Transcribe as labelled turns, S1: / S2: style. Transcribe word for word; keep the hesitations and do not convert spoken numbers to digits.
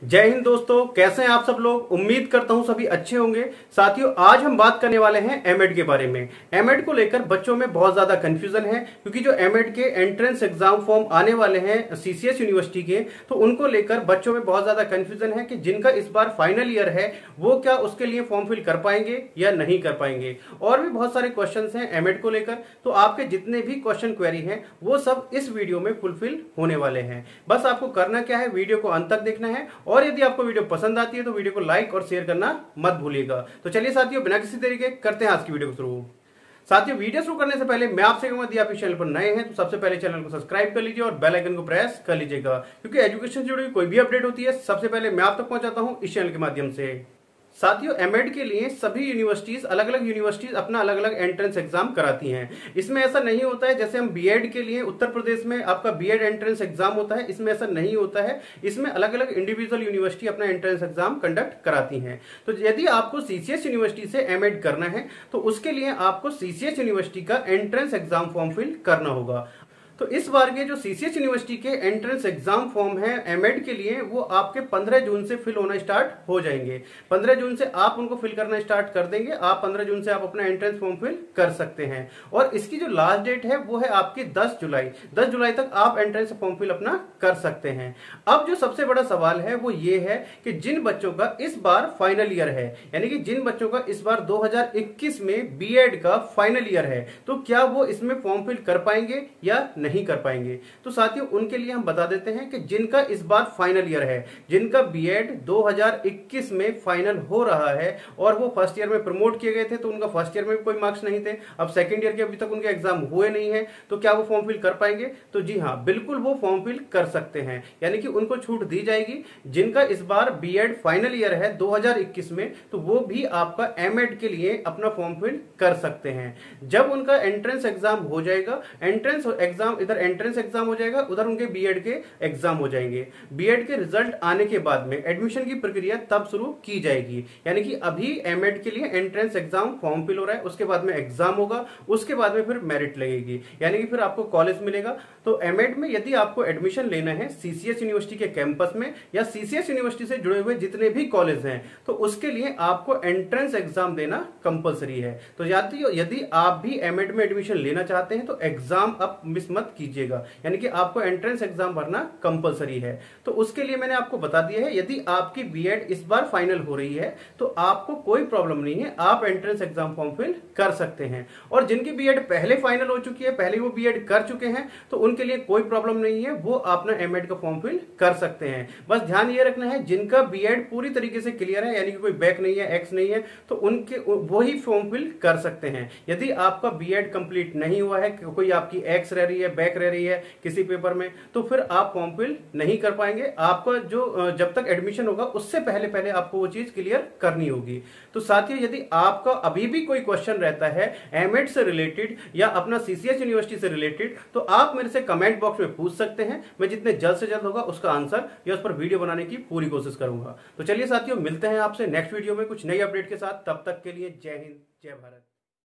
S1: जय हिंद दोस्तों, कैसे हैं आप सब लोग। उम्मीद करता हूं सभी अच्छे होंगे। साथियों, आज हम बात करने वाले हैं एमएड के बारे में। एमएड को लेकर बच्चों में बहुत ज्यादा कंफ्यूजन है, क्योंकि जो एमएड के एंट्रेंस एग्जाम फॉर्म आने वाले हैं सीसीएस यूनिवर्सिटी के, तो उनको लेकर बच्चों में बहुत ज्यादा कंफ्यूजन है कि जिनका इस बार फाइनल ईयर है वो क्या उसके लिए फॉर्म फिल कर पाएंगे या नहीं कर पाएंगे। और भी बहुत सारे क्वेश्चन हैं एमएड को लेकर, तो आपके जितने भी क्वेश्चन क्वेरी हैं वो सब इस वीडियो में फुलफिल होने वाले हैं। बस आपको करना क्या है, वीडियो को अंत तक देखना है, और यदि आपको वीडियो पसंद आती है तो वीडियो को लाइक और शेयर करना मत भूलिएगा। तो चलिए साथियों, बिना किसी देरी के करते हैं आज की वीडियो को शुरू। साथियों, वीडियो शुरू करने से पहले मैं आपसे कहूंगा, यदि आप इस चैनल पर नए हैं तो सबसे पहले चैनल को सब्सक्राइब कर लीजिए और बेल आइकन को प्रेस कर लीजिएगा, क्योंकि एजुकेशन से जुड़ी कोई भी अपडेट होती है सबसे पहले मैं आप तक पहुंचाता हूं इस चैनल के माध्यम से। साथियों, एमएड के लिए सभी यूनिवर्सिटीज अलग अलग यूनिवर्सिटीज अपना अलग अलग एंट्रेंस एग्जाम कराती हैं। इसमें ऐसा नहीं होता है जैसे हम बीएड के लिए उत्तर प्रदेश में आपका बीएड एंट्रेंस एग्जाम होता है, इसमें ऐसा नहीं होता है। इसमें अलग अलग इंडिविजुअल यूनिवर्सिटी अपना एंट्रेंस एग्जाम कंडक्ट कराती हैं। तो यदि आपको सीसीएस यूनिवर्सिटी से एमएड करना है तो उसके लिए आपको सीसीएस यूनिवर्सिटी का एंट्रेंस एग्जाम फॉर्म फिल करना होगा। तो इस बार के जो सीसीएस यूनिवर्सिटी के एंट्रेंस एग्जाम फॉर्म है एमएड के लिए, वो आपके पंद्रह जून से फिल होना स्टार्ट हो जाएंगे। पंद्रह जून से आप उनको फिल करना स्टार्ट कर देंगे। आप पंद्रह जून से आप अपना एंट्रेंस फॉर्म फिल कर सकते हैं, और इसकी जो लास्ट डेट है वो है आपकी दस जुलाई। दस जुलाई तक आप एंट्रेंस फॉर्म फिल अपना कर सकते हैं। अब जो सबसे बड़ा सवाल है वो ये है कि जिन बच्चों का इस बार फाइनल ईयर है, यानी कि जिन बच्चों का इस बार दो हजार इक्कीस में बीएड का फाइनल ईयर है, तो क्या वो इसमें फॉर्म फिल कर पाएंगे या नहीं कर पाएंगे। तो साथियों, उनके लिए हम बता देते हैं कि जिनका इस बार फाइनल ईयर है, जिनका बीएड दो हजार इक्कीस में फाइनल हो रहा है और वो फर्स्ट ईयर में प्रमोट किए गए थे, तो उनका फर्स्ट ईयर में भी कोई मार्क्स नहीं थे, अब सेकंड ईयर के अभी तक उनके एग्जाम हुए नहीं है, तो क्या वो फॉर्म फिल कर पाएंगे? तो जी हाँ, बिल्कुल वो फॉर्म फिल कर सकते हैं, यानी कि उनको छूट दी जाएगी। जिनका इस बार बीएड फाइनल ईयर है दो हजार इक्कीस में, तो वो भी आपका एमएड के लिए अपना फॉर्म फिल कर सकते हैं। जब उनका एंट्रेंस एग्जाम हो जाएगा, एंट्रेंस एग्जाम इधर एंट्रेंस एग्जाम हो जाएगा, उधर उनके बीएड के एग्जाम हो जाएंगे। बीएड के रिजल्ट आने के बाद में एडमिशन की प्रक्रिया तब शुरू की जाएगी, यानी कि अभी एमएड के लिए एंट्रेंस एग्जाम फॉर्म फिल हो रहा है, उसके बाद में एग्जाम होगा, उसके बाद में फिर मेरिट लगेगी, यानी कि फिर आपको कॉलेज मिलेगा। तो एमएड में यदि आपको एडमिशन लेना है सीसीएस यूनिवर्सिटी के कैंपस में या सीसीएस यूनिवर्सिटी से जुड़े हुए जितने भी कॉलेज हैं, तो उसके लिए आपको एंट्रेंस एग्जाम देना कंपलसरी है। तो यदि आप भी एमएड में एडमिशन लेना चाहते हैं तो एग्जाम अब मिस मत कीजिएगा, यानी कि आपको एंट्रेंस एग्जाम भरना कंपलसरी है। तो उसके लिए मैंने आपको बता दिया है, यदि आपकी बीएड इस बार फाइनल हो रही है तो आपको कोई प्रॉब्लम नहीं है, आप एंट्रेंस एग्जाम फॉर्म फिल कर सकते हैं। और जिनकी बीएड पहले फाइनल हो चुकी है, पहले वो बीएड कर चुके हैं, तो उनके लिए कोई प्रॉब्लम नहीं है, वो अपना एमएड का फॉर्म फिल कर सकते हैं। बस ध्यान ये रखना है, जिनका बीएड पूरी तरीके से क्लियर है, यानी कि कोई बैक नहीं है, एक्स नहीं है, तो उनके वो ही फॉर्म फिल कर सकते हैं। यदि आपका बीएड कंप्लीट नहीं हुआ है, कोई आपकी एक्स रह रही है, बैक रह रही है किसी पेपर में, तो फिर आप फॉर्म फिल नहीं कर पाएंगे। आपका जो जब तक एडमिशन होगा उससे पहले पहले आपको वो चीज क्लियर करनी होगी। तो साथियों, यदि आपका अभी भी कोई क्वेश्चन रहता है एमएड से रिलेटेड या अपना सीसीएस यूनिवर्सिटी से रिलेटेड, तो आप मेरे से कमेंट बॉक्स में पूछ सकते हैं। मैं जितने जल्द से जल्द होगा उसका आंसर या उस पर वीडियो बनाने की पूरी कोशिश करूंगा। तो चलिए साथियों, मिलते हैं आपसे नेक्स्ट वीडियो में कुछ नई अपडेट के साथ। तब तक के लिए जय हिंद, जय भारत।